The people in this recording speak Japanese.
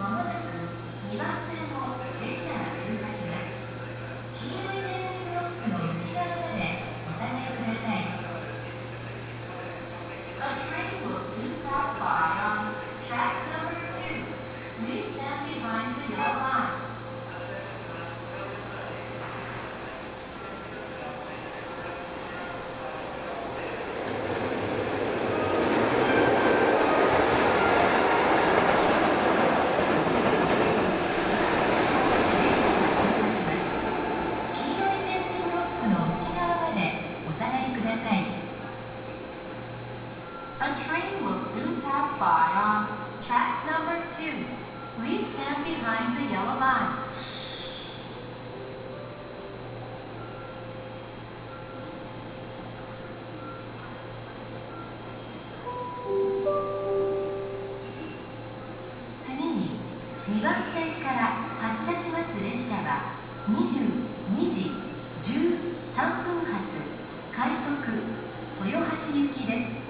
まもなく2番線を列車が通過します。黄色い電柱ブロックの内側までお下がりください。A train will soon pass by on track number 2. Please stand behind the yellow line. 2番線から発車します列車は22時13分発快速豊橋行きです。